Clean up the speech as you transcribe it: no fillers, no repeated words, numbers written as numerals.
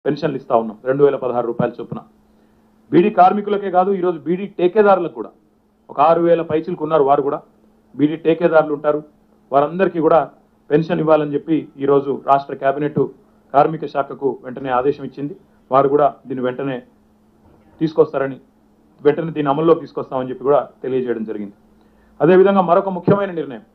పెన్షన్లు ఇస్తా ఉన్నాం 2016 రూపాయల చొప్పున. బీడీ కార్మికులకే కాదు, ఈరోజు బీడీ టేకేదారులకు కూడా ఒక 6000 పైచిలకు ఉన్నారు. వారు కూడా బీడీ టేకేదారులు ఉంటారు. వారందరికీ కూడా పెన్షన్ ఇవ్వాలని చెప్పి ఈరోజు రాష్ట్ర కేబినెట్ కార్మిక శాఖకు వెంటనే ఆదేశం ఇచ్చింది. వారు కూడా దీన్ని వెంటనే తీసుకొస్తారని, వెంటనే దీన్ని అమల్లోకి తీసుకొస్తామని చెప్పి కూడా తెలియజేయడం జరిగింది. అదేవిధంగా మరొక ముఖ్యమైన నిర్ణయం,